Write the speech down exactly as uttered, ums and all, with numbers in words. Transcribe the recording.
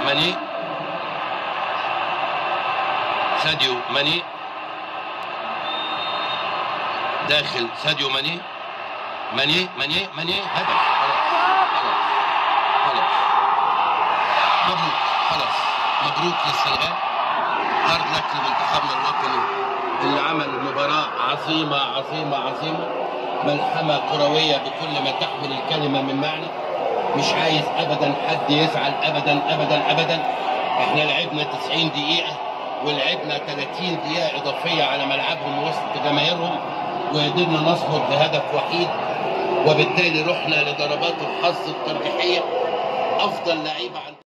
ماني، ساديو ماني داخل، ساديو ماني ماني ماني ماني هدف. خلاص خلاص مبروك، خلاص مبروك للسنغال. هارد لك لمنتخبنا الوطني اللي عمل مباراة عظيمة عظيمة عظيمة، ملحمة كروية بكل ما تحمل الكلمة من معنى. مش عايز ابدا حد يزعل ابدا ابدا ابدا. احنا لعبنا تسعين دقيقة ولعبنا ثلاثين دقيقة اضافية على ملعبهم وسط جماهيرهم، وقدرنا نصمد بهدف وحيد، وبالتالي رحنا لضربات الحظ الترجيحية. افضل لعيبة عند